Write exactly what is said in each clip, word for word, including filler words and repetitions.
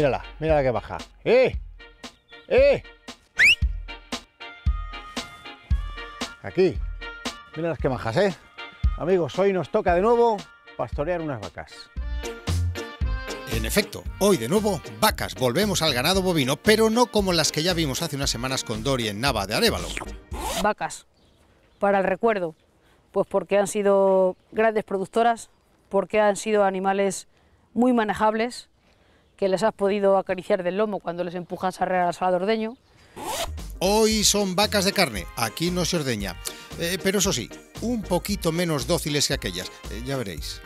Mírala, mírala que baja. ¡Eh! ¡Eh! Aquí. Mira las que majas, ¿eh? Amigos, hoy nos toca de nuevo pastorear unas vacas. En efecto, hoy de nuevo, vacas. Volvemos al ganado bovino, pero no como las que ya vimos hace unas semanas con Dori en Nava de Arévalo. Vacas, para el recuerdo, pues porque han sido grandes productoras, porque han sido animales muy manejables, que les has podido acariciar del lomo cuando les empujas a arrear al salado ordeño. Hoy son vacas de carne, aquí no se ordeña. Eh, pero eso sí, un poquito menos dóciles que aquellas, eh, ya veréis.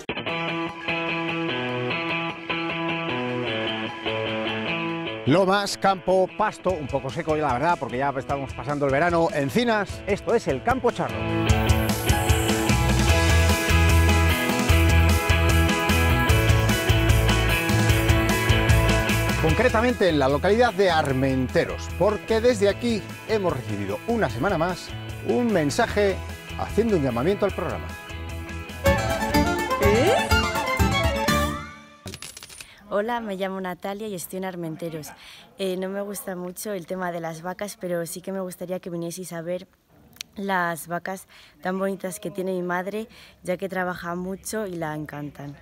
Lomas, campo, pasto, un poco seco, la verdad, porque ya estamos pasando el verano. Encinas, esto es el Campo Charro. Concretamente en la localidad de Armenteros, porque desde aquí hemos recibido una semana más un mensaje haciendo un llamamiento al programa. ¿Eh? Hola, me llamo Natalia y estoy en Armenteros. Eh, no me gusta mucho el tema de las vacas, pero sí que me gustaría que vinieseis a ver las vacas tan bonitas que tiene mi madre, ya que trabaja mucho y la encantan.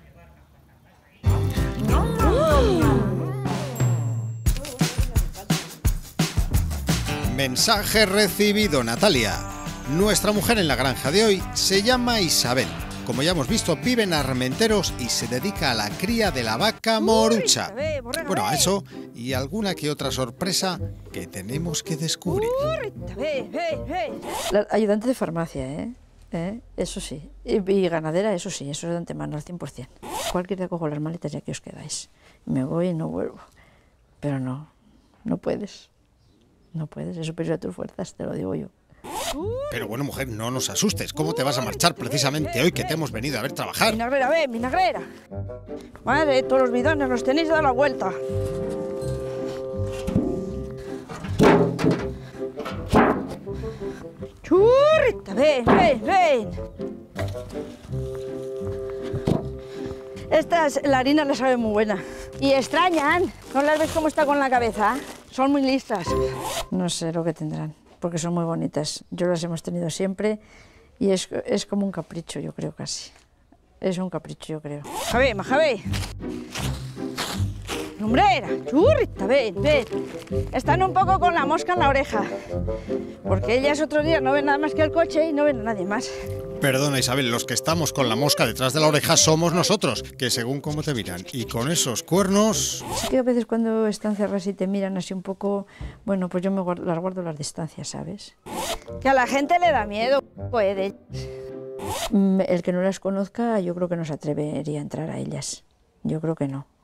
Mensaje recibido, Natalia. Nuestra mujer en la granja de hoy se llama Isabel. Como ya hemos visto, vive en Armenteros y se dedica a la cría de la vaca morucha. Bueno, a eso y alguna que otra sorpresa que tenemos que descubrir. La ayudante de farmacia, ¿eh? ¿Eh? Eso sí. Y, y ganadera, eso sí, eso es de antemano, al cien por cien. Cualquier día cojo las maletas y aquí os quedáis. Me voy y no vuelvo. Pero no, no puedes. No puedes, es superior a tus fuerzas, te lo digo yo. Pero bueno, mujer, no nos asustes. ¿Cómo te vas a marchar precisamente hoy que te hemos venido a ver trabajar? Vinagrera, ve, vinagrera. Madre, todos los bidones los tenéis a dar la vuelta. Churrita, ven, ven, ven. Estas, la harina la sabe muy buena. Y extrañan. ¿No las ves cómo está con la cabeza? Son muy listas. No sé lo que tendrán, porque son muy bonitas. Yo las hemos tenido siempre y es, es como un capricho, yo creo, casi. Es un capricho, yo creo. Majabé, majabé. Lumbrera, churrita, ven, ven. Están un poco con la mosca en la oreja, porque ellas otros días no ven nada más que el coche y no ven a nadie más. Perdona, Isabel, los que estamos con la mosca detrás de la oreja somos nosotros, que según cómo te miran y con esos cuernos... Sí que a veces cuando están cerradas y te miran así un poco, bueno, pues yo me guardo, las guardo las distancias, ¿sabes? Que a la gente le da miedo, puede. El que no las conozca, yo creo que no se atrevería a entrar a ellas. Yo creo que no.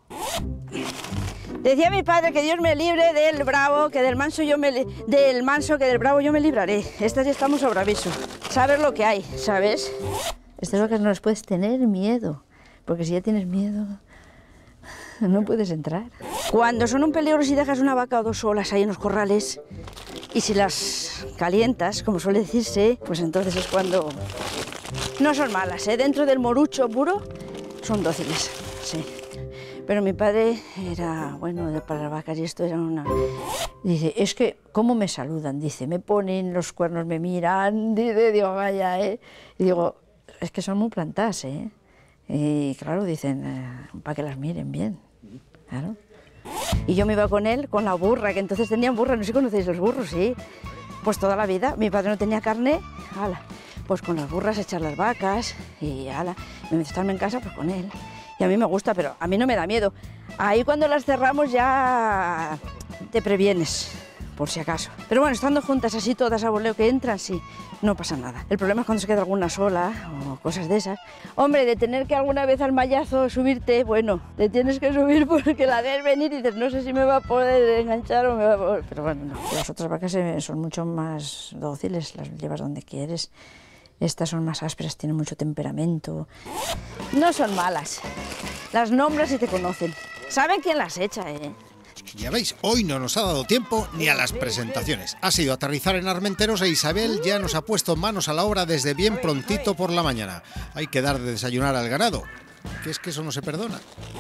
Decía mi padre que Dios me libre del bravo, que del manso yo me del manso que del bravo yo me libraré. Estas ya estamos sobre aviso. Saber lo que hay, ¿sabes? Estas vacas no las puedes tener miedo, porque si ya tienes miedo, no puedes entrar. Cuando son un peligro si dejas una vaca o dos solas ahí en los corrales, y si las calientas, como suele decirse, pues entonces es cuando... No son malas, ¿eh? Dentro del morucho puro son dóciles, sí. Pero mi padre era, bueno, para las vacas y esto era una... Dice, es que, ¿cómo me saludan? Dice, me ponen los cuernos, me miran, dice, digo, vaya, ¿eh? Y digo, es que son muy plantadas, ¿eh? Y claro, dicen, eh, para que las miren bien, claro. Y yo me iba con él, con la burra, que entonces tenían burra, no sé si conocéis los burros, sí. Pues toda la vida, mi padre no tenía carne, ala, pues con las burras echar las vacas y ala, me meto a estarme en casa, pues con él. Y a mí me gusta, pero a mí no me da miedo. Ahí cuando las cerramos ya te previenes, por si acaso. Pero bueno, estando juntas así todas a voleo que entran, sí, no pasa nada. El problema es cuando se queda alguna sola o cosas de esas. Hombre, de tener que alguna vez al mallazo subirte, bueno, te tienes que subir porque la ves venir y dices, no sé si me va a poder enganchar o me va a poder... Pero bueno, no. Las otras vacas son mucho más dóciles, las llevas donde quieres. Estas son más ásperas, tienen mucho temperamento. No son malas. Las nombras y te conocen. Saben quién las echa, ¿eh? Ya veis, hoy no nos ha dado tiempo ni a las presentaciones. Ha sido aterrizar en Armenteros e Isabel ya nos ha puesto manos a la obra desde bien prontito por la mañana. Hay que dar de desayunar al ganado, que es que eso no se perdona.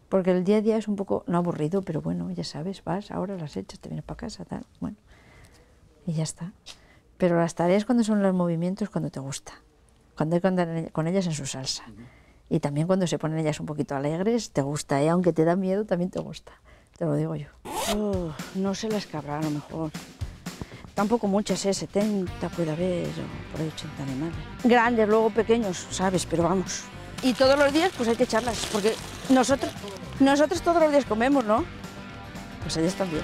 Porque el día a día es un poco, no aburrido, pero bueno, ya sabes, vas, ahora las echas, te vienes para casa, tal, bueno, y ya está. Pero las tareas cuando son los movimientos, cuando te gusta, cuando hay que andar con ellas en su salsa. Y también cuando se ponen ellas un poquito alegres, te gusta, ¿eh? Aunque te da miedo, también te gusta, te lo digo yo. Oh, no sé las que habrá, a lo mejor. Tampoco muchas, ¿eh? setenta puede haber, o por ahí ochenta animales. Grandes, luego pequeños, ¿sabes? Pero vamos. Y todos los días pues hay que echarlas, porque nosotros, nosotros todos los días comemos, ¿no? Pues ellas también.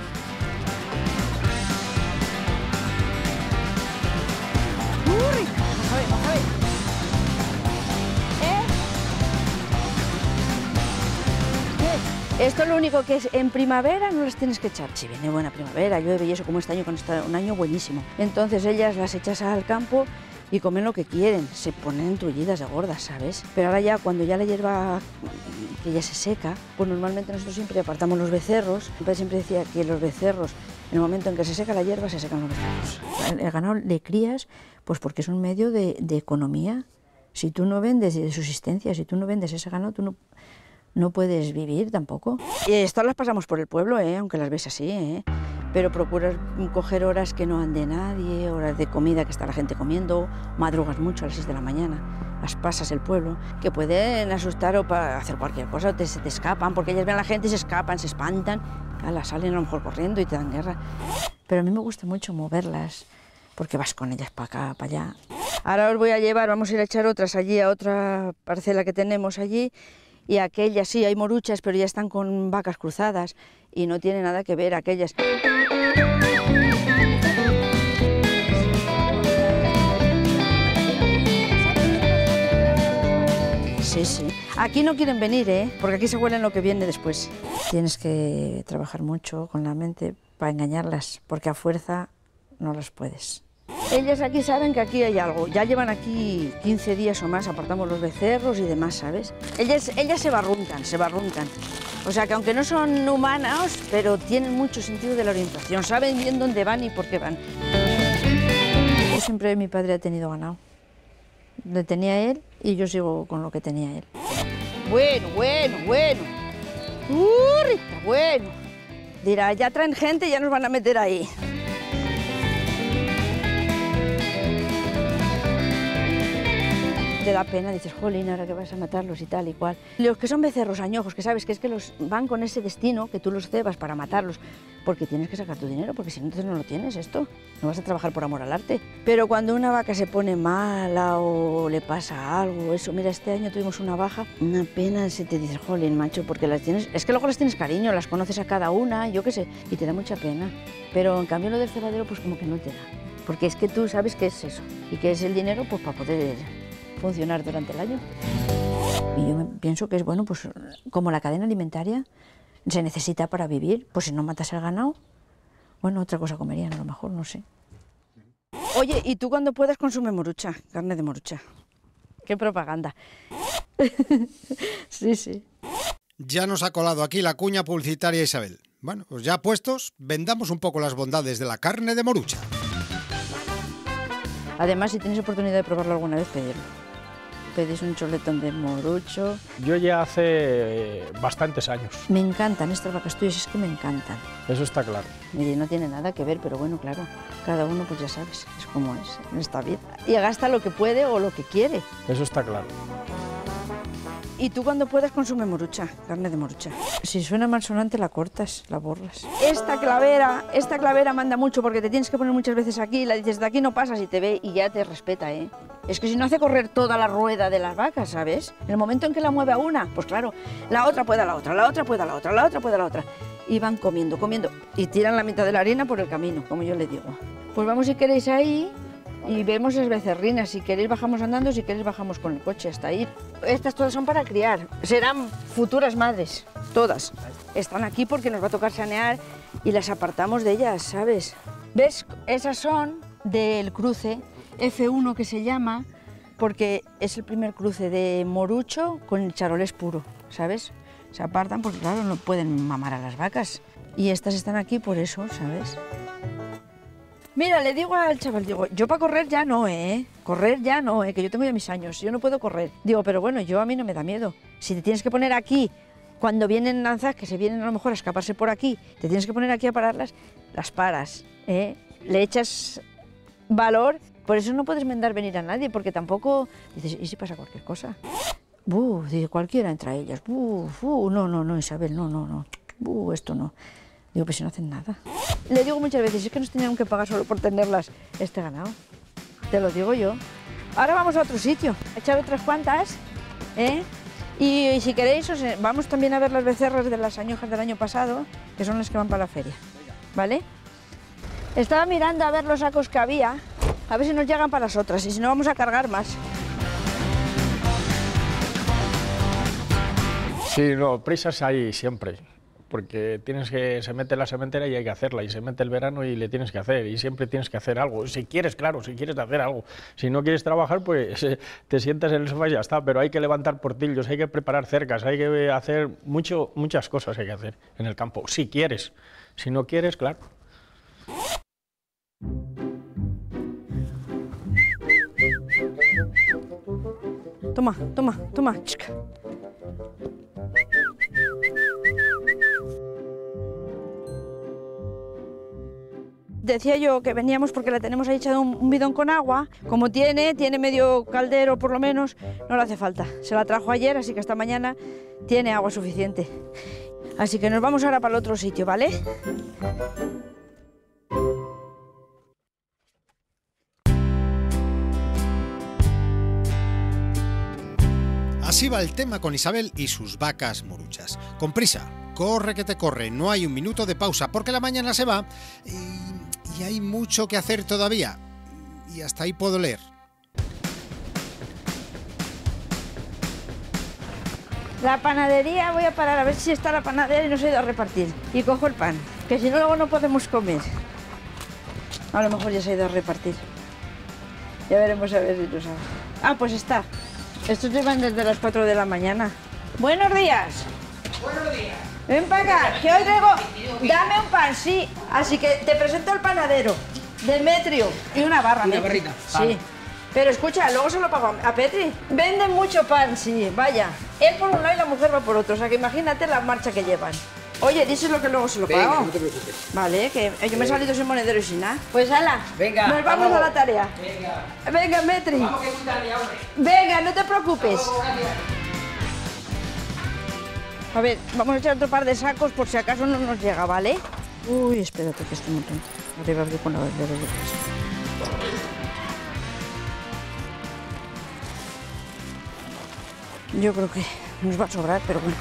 ¡Uy! Vamos a ver, vamos a ver. ¿Eh? ¿Qué? Esto es lo único que es en primavera no las tienes que echar. Si viene buena primavera, llueve y eso, como este año, con este, un año buenísimo. Entonces ellas las echas al campo y comen lo que quieren, se ponen tullidas de gordas, ¿sabes? Pero ahora ya, cuando ya la hierba que ya se seca, pues normalmente nosotros siempre apartamos los becerros. Mi padre siempre decía que los becerros, en el momento en que se seca la hierba, se secan los becerros. El, el ganado le crías, pues porque es un medio de, de economía. Si tú no vendes, de subsistencia, si tú no vendes ese ganado, tú no, no puedes vivir tampoco. Y estas las pasamos por el pueblo, ¿eh? Aunque las ves así, ¿eh? Pero procuras coger horas que no ande nadie, horas de comida que está la gente comiendo, madrugas mucho a las seis de la mañana, las pasas el pueblo, que pueden asustar o para hacer cualquier cosa, o te, se te escapan, porque ellas ven a la gente y se escapan, se espantan, ala, salen a lo mejor corriendo y te dan guerra. Pero a mí me gusta mucho moverlas, porque vas con ellas para acá, para allá. Ahora os voy a llevar, vamos a ir a echar otras allí, a otra parcela que tenemos allí, y aquellas sí, hay moruchas, pero ya están con vacas cruzadas, y no tiene nada que ver aquellas. Sí, sí. Aquí no quieren venir, ¿eh? Porque aquí se huelen lo que viene después. Tienes que trabajar mucho con la mente para engañarlas, porque a fuerza no las puedes. Ellas aquí saben que aquí hay algo. Ya llevan aquí quince días o más, apartamos los becerros y demás, ¿sabes? Ellas, ellas se barruntan, se barruntan. O sea que aunque no son humanos, pero tienen mucho sentido de la orientación. Saben bien dónde van y por qué van. Yo siempre, mi padre ha tenido ganado. Le tenía él y yo sigo con lo que tenía él. Bueno, bueno, bueno. ¡Uh, Rita, bueno! Dirá, ya traen gente y ya nos van a meter ahí. Te da pena, dices, jolín, ahora que vas a matarlos y tal y cual. Los que son becerros añojos, que sabes que es que los van con ese destino, que tú los cebas para matarlos, porque tienes que sacar tu dinero, porque si no, entonces no lo tienes esto. No vas a trabajar por amor al arte. Pero cuando una vaca se pone mala o le pasa algo, eso, mira, este año tuvimos una baja, una pena, se te dice, jolín, macho, porque las tienes, es que luego las tienes cariño, las conoces a cada una, yo qué sé, y te da mucha pena. Pero en cambio lo del cebadero, pues como que no te da. Porque es que tú sabes qué es eso, y que es el dinero, pues para poder funcionar durante el año. Y yo pienso que es bueno, pues como la cadena alimentaria se necesita para vivir, pues si no matas el ganado, bueno, otra cosa comerían a lo mejor, no sé. Oye, ¿y tú cuando puedas consumes morucha, carne de morucha? ¡Qué propaganda! Sí, sí. Ya nos ha colado aquí la cuña publicitaria Isabel. Bueno, pues ya puestos, vendamos un poco las bondades de la carne de morucha. Además, si tienes oportunidad de probarlo alguna vez, pedirlo. Pedís un chuletón de morucho. Yo ya hace bastantes años. Me encantan estas vacas tuyas, es que me encantan. Eso está claro. Y no tiene nada que ver, pero bueno, claro, cada uno pues ya sabes, es como es en esta vida. Y gasta lo que puede o lo que quiere. Eso está claro. ¿Y tú cuando puedas consume morucha, carne de morucha? Si suena malsonante la cortas, la borras. Esta clavera, esta clavera manda mucho porque te tienes que poner muchas veces aquí, la dices de aquí no pasas y te ve y ya te respeta, ¿eh? Es que si no hace correr toda la rueda de las vacas, ¿sabes? En el momento en que la mueve a una, pues claro, la otra puede a la otra, la otra puede a la otra, la otra puede a la otra. Y van comiendo, comiendo y tiran la mitad de la harina por el camino, como yo le digo. Pues vamos si queréis ahí y vemos las becerrinas. Si queréis bajamos andando, si queréis bajamos con el coche hasta ahí. Estas todas son para criar, serán futuras madres, todas. Están aquí porque nos va a tocar sanear y las apartamos de ellas, ¿sabes? ¿Ves? Esas son del cruce F uno que se llama, porque es el primer cruce de morucho con el charolés puro, ¿sabes? Se apartan porque claro, no pueden mamar a las vacas. Y estas están aquí por eso, ¿sabes? Mira, le digo al chaval, digo, yo para correr ya no, ¿eh? Correr ya no, ¿eh? Que yo tengo ya mis años, yo no puedo correr. Digo, pero bueno, yo a mí no me da miedo. Si te tienes que poner aquí Cuando vienen lanzas, que se vienen a lo mejor a escaparse por aquí, te tienes que poner aquí a pararlas, las paras, ¿eh? Le echas valor, por eso no puedes mandar venir a nadie, porque tampoco dices, ¿y si pasa cualquier cosa? Buh, dice, cualquiera entre ellas, buh, buh, no, no, no, Isabel, no, no, no, buh, esto no. Digo, pues si no hacen nada. Le digo muchas veces, es que nos tenían que pagar solo por tenerlas este ganado. Te lo digo yo. Ahora vamos a otro sitio, a echar otras cuantas, ¿eh? Y, y si queréis, os, vamos también a ver las becerras de las añojas del año pasado, que son las que van para la feria, ¿vale? Estaba mirando a ver los sacos que había, a ver si nos llegan para las otras, y si no vamos a cargar más. Sí, no, prisas hay siempre, porque tienes que, se mete la sementera y hay que hacerla, y se mete el verano y le tienes que hacer, y siempre tienes que hacer algo, si quieres, claro, si quieres hacer algo, si no quieres trabajar, pues eh, te sientas en el sofá y ya está, pero hay que levantar portillos, hay que preparar cercas, hay que hacer mucho, muchas cosas hay que hacer en el campo, si quieres, si no quieres, claro. Toma, toma, toma, chica. Decía yo que veníamos porque la tenemos ahí echado un, un bidón con agua. Como tiene, tiene medio caldero por lo menos, no le hace falta. Se la trajo ayer, así que esta mañana tiene agua suficiente. Así que nos vamos ahora para el otro sitio, ¿vale? Así va el tema con Isabel y sus vacas moruchas. Con prisa, corre que te corre, no hay un minuto de pausa porque la mañana se va y, y hay mucho que hacer todavía. Y hasta ahí puedo leer. La panadería, voy a parar a ver si está la panadera y no se ha ido a repartir. Y cojo el pan, que si no luego no podemos comer. A lo mejor ya se ha ido a repartir. Ya veremos a ver si lo sabe. Ah, pues está. Estos llevan desde las cuatro de la mañana. Buenos días. Buenos días. Ven para acá, que hoy traigo... Dame un pan, sí. Así que te presento al panadero, Demetrio. Y una barra. Una ¿eh? barrita. Sí. Vale. Pero escucha, luego se lo pago a Petri. Venden mucho pan, sí, vaya. Él por un lado y la mujer va por otro. O sea, que imagínate la marcha que llevan. Oye, díselo que luego se lo pago. Venga, no te preocupes. Vale, que yo me he salido sin monedero y sin nada. Pues ala, Venga, nos vamos vamos. a la tarea. Venga. Venga, Metri. Vamos que es muy tarde, hombre. Venga, no te preocupes. Hasta luego, gracias. A ver, vamos a echar otro par de sacos por si acaso no nos llega, ¿vale? Uy, espérate que estoy muy tonto. Arriba abrir con la dedos de casa. Yo creo que nos va a sobrar, pero bueno.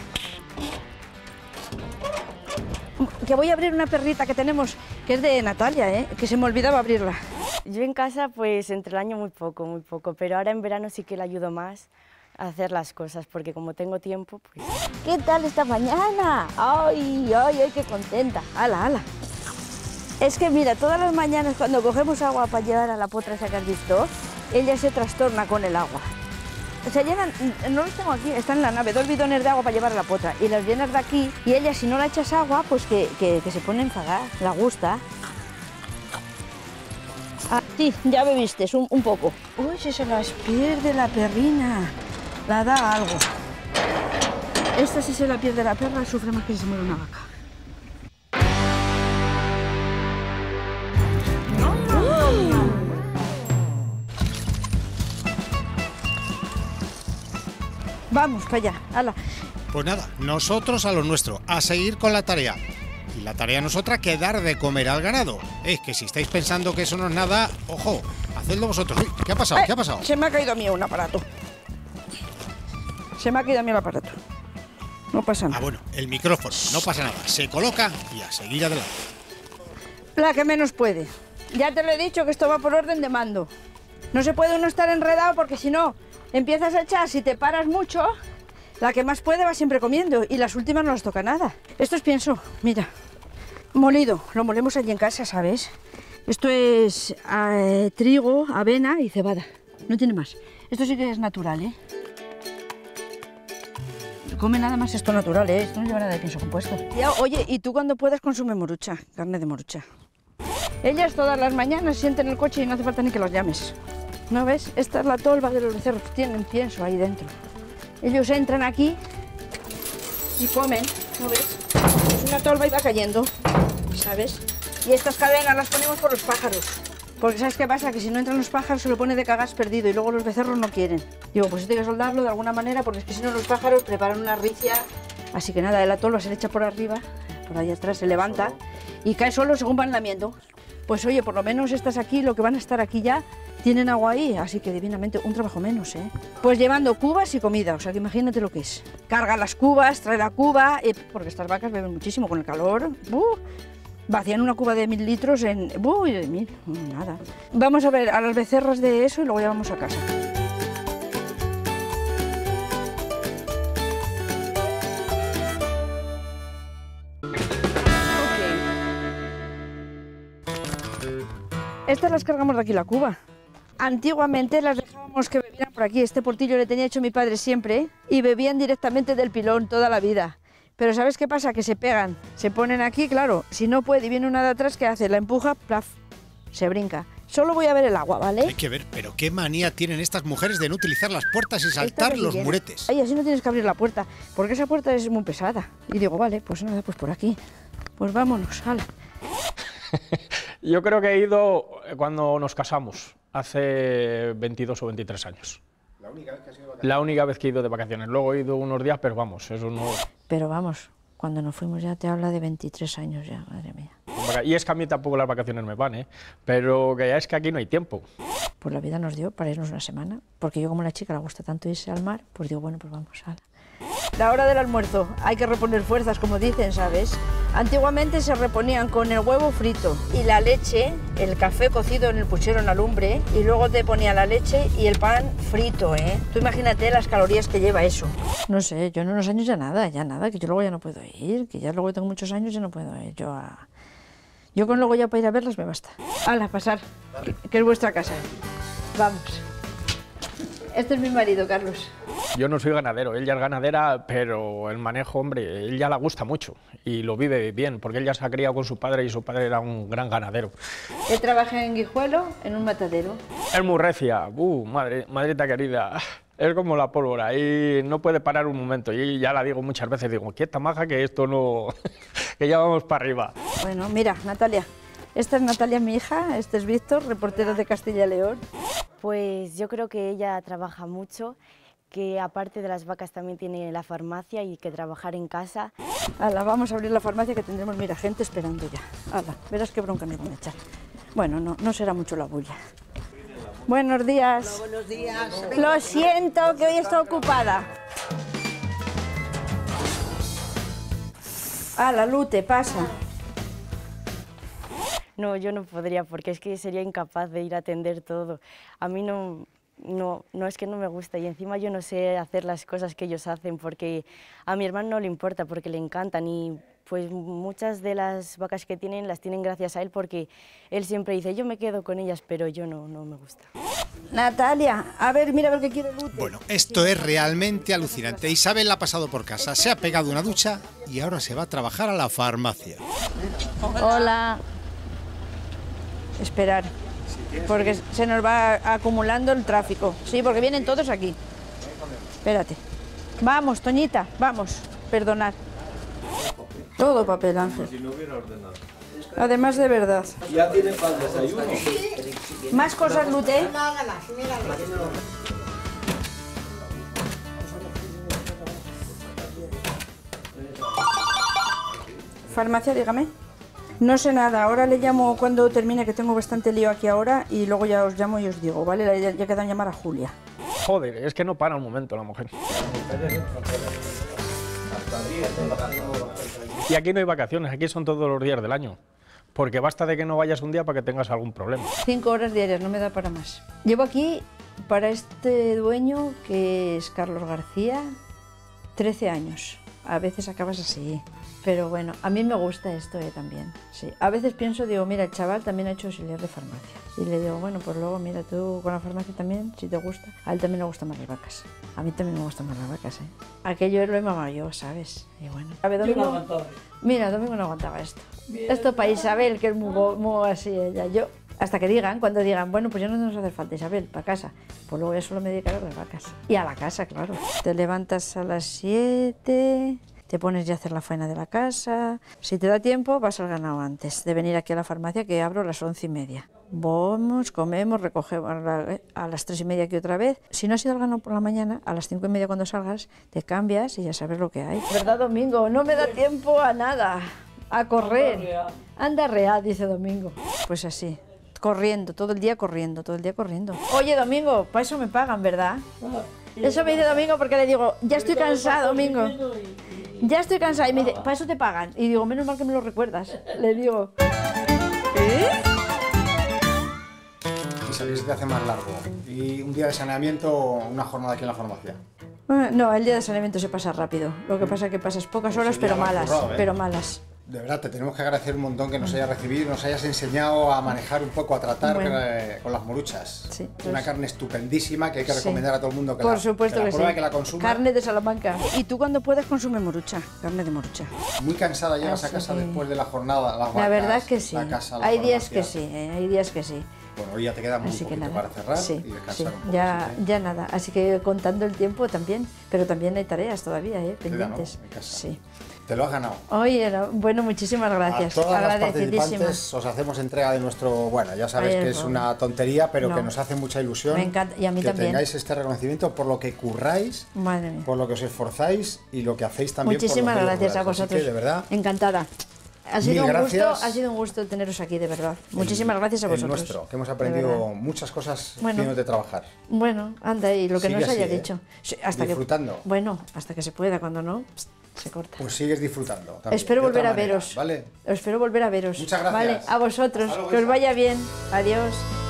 Que voy a abrir una perrita que tenemos, que es de Natalia, ¿eh? Que se me olvidaba abrirla. Yo en casa, pues entre el año muy poco, muy poco, pero ahora en verano sí que le ayudo más a hacer las cosas, porque como tengo tiempo, pues... ¿Qué tal esta mañana? ¡Ay, ay, ay, qué contenta! ¡Hala, hala! Es que mira, todas las mañanas cuando cogemos agua para llevar a la potra esa que has visto, ella se trastorna con el agua. Se llenan, no los tengo aquí, están en la nave, dos bidones de agua para llevar a la potra y las llenas de aquí y ella si no la echas agua, pues que, que, que se pone a enfadar, la gusta. Ah, sí, ya bebiste, un, un poco. Uy, si se las pierde la perrina, la da algo. Esta si se la pierde la perra sufre más que si se muere una vaca. Vamos para allá, hala. Pues nada, nosotros a lo nuestro, a seguir con la tarea. Y la tarea no es otra que dar de comer al ganado. Es que si estáis pensando que eso no es nada, ojo, hacedlo vosotros. Uy, ¿qué ha pasado? Ay, ¿Qué ha pasado? Se me ha caído a mí un aparato. Se me ha caído a mí el aparato. No pasa nada. Ah, bueno, el micrófono, no pasa nada. Se coloca y a seguir adelante. La que menos puede. Ya te lo he dicho que esto va por orden de mando. No se puede uno estar enredado porque si no empiezas a echar, si te paras mucho, la que más puede va siempre comiendo y las últimas no les toca nada. Esto es pienso, mira, molido, lo molemos allí en casa, ¿sabes? Esto es eh, trigo, avena y cebada, no tiene más. Esto sí que es natural, ¿eh? Come nada más esto natural, ¿eh? Esto no lleva nada de pienso compuesto. Ya, oye, ¿y tú cuando puedas consume morucha, carne de morucha? Ellas todas las mañanas sienten el coche y no hace falta ni que los llames. ¿No ves? Esta es la tolva de los becerros, tienen pienso ahí dentro. Ellos entran aquí y comen, ¿no ves? Es una tolva y va cayendo, ¿sabes? Y estas cadenas las ponemos por los pájaros. Porque ¿sabes qué pasa? Que si no entran los pájaros se lo pone de cagas perdido y luego los becerros no quieren. Digo, pues hay que soldarlo de alguna manera porque es que si no los pájaros preparan una ricia. Así que nada, de la tolva se le echa por arriba, por ahí atrás se levanta y cae solo según van lamiendo. Pues oye, por lo menos estas aquí, lo que van a estar aquí ya, tienen agua ahí, así que divinamente, un trabajo menos, ¿eh? Pues llevando cubas y comida, o sea que imagínate lo que es. Carga las cubas, trae la cuba, eh, porque estas vacas beben muchísimo con el calor. ¡Uh! Vacían una cuba de mil litros en... ¡Uy, de mil! Nada. Vamos a ver a las becerras de eso y luego ya vamos a casa. Estas las cargamos de aquí la cuba. Antiguamente las dejábamos que bebieran por aquí. Este portillo le tenía hecho mi padre siempre y bebían directamente del pilón toda la vida. Pero ¿sabes qué pasa? Que se pegan, se ponen aquí, claro. Si no puede y viene una de atrás, ¿qué hace? La empuja, plaf, se brinca. Solo voy a ver el agua, ¿vale? Hay que ver, pero qué manía tienen estas mujeres de no utilizar las puertas y saltar los viene. muretes. Ay, así no tienes que abrir la puerta, porque esa puerta es muy pesada. Y digo, vale, pues nada, pues por aquí. Pues vámonos, hala. Yo creo que he ido cuando nos casamos, hace veintidós o veintitrés años. ¿La única vez que has ido de vacaciones? La única vez que he ido de vacaciones. Luego he ido unos días, pero vamos, eso no... Pero vamos, cuando nos fuimos ya te habla de veintitrés años ya, madre mía. Y es que a mí tampoco las vacaciones me van, ¿eh? Pero que ya es que aquí no hay tiempo. Pues la vida nos dio para irnos una semana, porque yo como a la chica le gusta tanto irse al mar, pues digo, bueno, pues vamos a... La hora del almuerzo, hay que reponer fuerzas, como dicen, ¿sabes? Antiguamente se reponían con el huevo frito y la leche, el café cocido en el puchero en la lumbre, y luego te ponía la leche y el pan frito, ¿eh? Tú imagínate las calorías que lleva eso. No sé, yo en unos años ya nada, ya nada, que yo luego ya no puedo ir, que ya luego tengo muchos años ya no puedo ir, yo a... Yo con luego ya para ir a verlas me basta. Hala, pasar, que, que es vuestra casa. Vamos. Este es mi marido, Carlos. Yo no soy ganadero, ella es ganadera, pero el manejo, hombre, ella le gusta mucho y lo vive bien, porque ella se ha criado con su padre y su padre era un gran ganadero. Él trabaja en Guijuelo, en un matadero. Es muy recia, uh, madre, madrita querida, es como la pólvora y no puede parar un momento. Y ya la digo muchas veces, digo, quieta maja que esto no, que ya vamos para arriba. Bueno, mira, Natalia, esta es Natalia, mi hija, este es Víctor, reportero de Castilla y León. Pues yo creo que ella trabaja mucho, que aparte de las vacas también tiene la farmacia y que trabajar en casa. Hala, vamos a abrir la farmacia que tendremos, mira, gente esperando ya. Hala, verás qué bronca nos van a echar. Bueno, no, no será mucho la bulla. Buenos días. Hola, buenos días. Lo siento, que hoy está ocupada. Hala, Lute, pasa. No, yo no podría, porque es que sería incapaz de ir a atender todo. A mí no, no, no es que no me gusta y encima yo no sé hacer las cosas que ellos hacen, porque a mi hermano no le importa, porque le encantan y pues muchas de las vacas que tienen las tienen gracias a él, porque él siempre dice, yo me quedo con ellas, pero yo no, no me gusta. Natalia, a ver, mira a ver qué quiere Lute. Bueno, esto es realmente alucinante. Isabel ha pasado por casa, se ha pegado una ducha y ahora se va a trabajar a la farmacia. Hola. Esperar, porque se nos va acumulando el tráfico. Sí, porque vienen todos aquí. Espérate. Vamos, Toñita, vamos. Perdonad. Todo papel, Ángel. Además de verdad. Ya tiene para el desayuno. ¿Más cosas, Lute? Farmacia, dígame. No sé nada, ahora le llamo cuando termine, que tengo bastante lío aquí ahora, y luego ya os llamo y os digo, ¿vale? Ya, ya queda en llamar a Julia. Joder, es que no para un momento la mujer. Y aquí no hay vacaciones, aquí son todos los días del año. Porque basta de que no vayas un día para que tengas algún problema. Cinco horas diarias, no me da para más. Llevo aquí, para este dueño, que es Carlos García, trece años. A veces acabas así. Pero bueno, a mí me gusta esto eh, también, sí. A veces pienso, digo, mira, el chaval también ha hecho auxiliar de farmacia. Y le digo, bueno, pues luego, mira, tú con la farmacia también, si te gusta. A él también le gustan más las vacas. A mí también me gustan más las vacas, ¿eh? Aquello lo he mamado yo, ¿sabes? Y bueno. A ver, Domingo, Yo no aguantaba. Mira, Domingo no aguantaba esto. Bien. Esto para Isabel, que es muy, muy así ella. Yo, hasta que digan, cuando digan, bueno, pues ya no nos hace falta, Isabel, para casa. Pues luego ya solo me dedicaré a las vacas. Y a la casa, claro. Te levantas a las siete... te pones ya a hacer la faena de la casa. Si te da tiempo, vas al ganado antes de venir aquí a la farmacia, que abro a las once y media. Vamos, comemos, recogemos a las tres y media aquí otra vez. Si no has ido al ganado por la mañana, a las cinco y media cuando salgas, te cambias y ya sabes lo que hay. ¿Verdad, Domingo? No me da tiempo a nada, a correr. Anda real, dice Domingo. Pues así, corriendo, todo el día corriendo, todo el día corriendo. Oye, Domingo, para eso me pagan, ¿verdad? Eso me dice Domingo porque le digo, ya estoy cansado, Domingo. Ya estoy cansada. Y me dice, para eso te pagan. Y digo, menos mal que me lo recuerdas. Le digo, ¿eh? Y salir se te hace más largo. Y un día de saneamiento, una jornada aquí en la farmacia. No, el día de saneamiento se pasa rápido. Lo que pasa es que pasas pocas horas, pero malas, currado, ¿eh? pero malas. De verdad, te tenemos que agradecer un montón que nos hayas recibido, nos hayas enseñado a manejar un poco, a tratar Bueno. eh, con las moruchas. Sí, Una pues- carne estupendísima que hay que Sí. recomendar a todo el mundo que Por la, supuesto que la que pruebe, sí. que la consuma. Carne de Salamanca. Y tú cuando puedes consume morucha, carne de morucha. Muy cansada llegas a Así casa que- después de la jornada, las La vacas, verdad es que sí. la casa, la Hay días que farmacia. sí, eh, hay días que sí. Bueno, hoy ya te queda muy Así que poquito nada. para cerrar Sí, y descansar sí. un poco. Ya, así que- ya nada. Así que contando el tiempo también, pero también hay tareas todavía, eh, Queda, ¿no? pendientes. En casa. Sí. Te lo has ganado. Oye, no, bueno, muchísimas gracias. A todas las Agradecidísima. participantes os hacemos entrega de nuestro, bueno, ya sabéis Ay, que es no. una tontería, pero No. que nos hace mucha ilusión. Me encanta, y a mí que también. tengáis este reconocimiento por lo que curráis, Madre mía. por lo que os esforzáis y lo que hacéis también Muchísimas por los medios gracias a rurales. Así vosotros. que, de verdad, Encantada. Ha Mil sido, un gusto, gracias. ha sido un gusto teneros aquí, de verdad. Muchísimas gracias a el vosotros. nuestro, que hemos de aprendido verdad. muchas cosas Bueno. viéndote trabajar. Bueno, anda, y lo que Sigue no os haya así, ¿eh? dicho. Sí, hasta Disfrutando. Que, bueno, hasta que se pueda, cuando no, pst, se corta. Pues sigues disfrutando. también, Espero de otra volver a manera, veros. ¿vale? Espero volver a veros. Muchas gracias. Vale, a vosotros. Hasta luego, Que os Isa. vaya bien. Adiós.